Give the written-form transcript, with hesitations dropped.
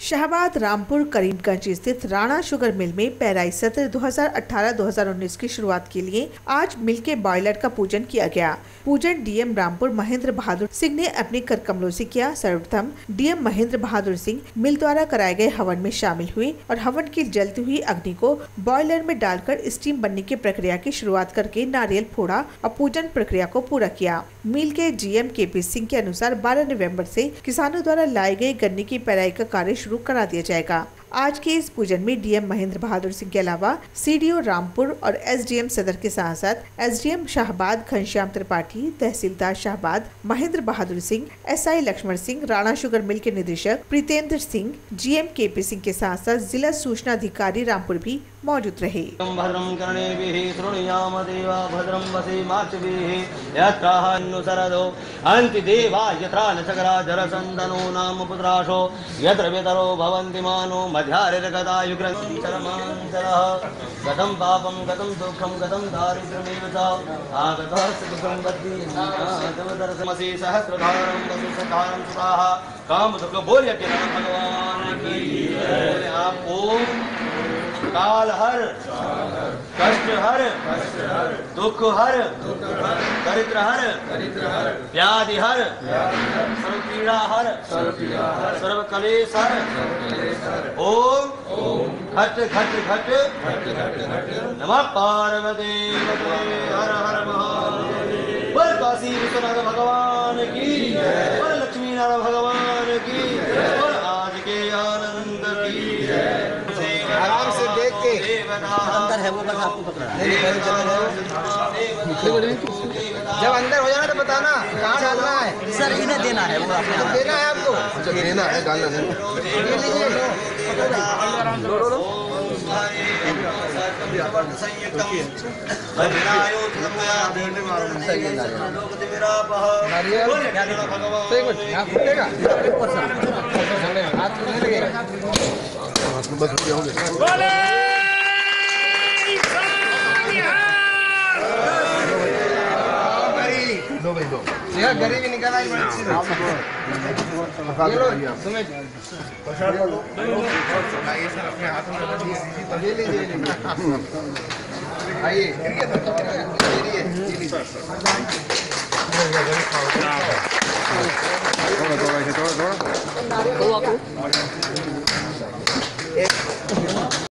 शाहबाद रामपुर करीमगंज स्थित राणा शुगर मिल में पेराई सत्र 2018-2019 की शुरुआत के लिए आज मिल के बॉयलर का पूजन किया गया। पूजन डीएम रामपुर महेंद्र बहादुर सिंह ने अपने कर कमलों से किया। सर्वप्रथम डीएम महेंद्र बहादुर सिंह मिल द्वारा कराए गए हवन में शामिल हुए और हवन की जलती हुई अग्नि को बॉयलर में डालकर स्टीम बनने की प्रक्रिया की शुरुआत करके नारियल फोड़ा और पूजन प्रक्रिया को पूरा किया। मिल के जीएम केपी सिंह के अनुसार 12 नवंबर से किसानों द्वारा लाए गए गन्ने की पेराई का कार्य शुरू करा दिया जाएगा। आज के इस पूजन में डीएम महेंद्र बहादुर सिंह के अलावा सीडीओ रामपुर और एसडीएम सदर के साथ साथ एसडीएम शाहबाद घनश्याम त्रिपाठी, तहसीलदार Shahabad Mahendra Bahadur Singh, SI Laxman Singh, Rana sugar mill के निदेशक प्रीतेंद्र सिंह, जीएम केपी सिंह के साथ साथ जिला सूचना अधिकारी रामपुर भी मौजूद रहे। भद्रं कर्णेभिः शृणुयाम देवा भद्रं वसेमाच्भिः यत्राहन्नुसरदो अन्ति देवा यत्रा नचकरा जरसन्दनो नाम पुत्राशो यत्र वेतरो भवन्ति मानो मध्यारिर्गदायुग्रशरमाञ्चलः गतं पापं गतं दुःखं गतं दारिद्र्यमेव च आगतः सुखं बद्धि सहस्रधारं वसुसधारं सुताः कामदुःख बोल्य किरण भगवान की आपको काल हर कष्ट हर दुख हर दरिद्र हर व्याधि हर सर्व पीड़ा हर सर्व कलेश हर ओम घट घट घट नमः पार्वती हर हर महादेव। बोल काशी विश्वनाथ भगवान की, बोल लक्ष्मी नारायण भगवान की, बोल आज के आनंद की। आराम से देख के अंदर है वो, बस आपको पकड़ा जब अंदर हो जाना तो बताना कहाँ डालना है। सर इन्हें देना है, वो देना है आपको। अच्छा देना है, डालना है। ले लीजिए गरीबी निकल आई आइए।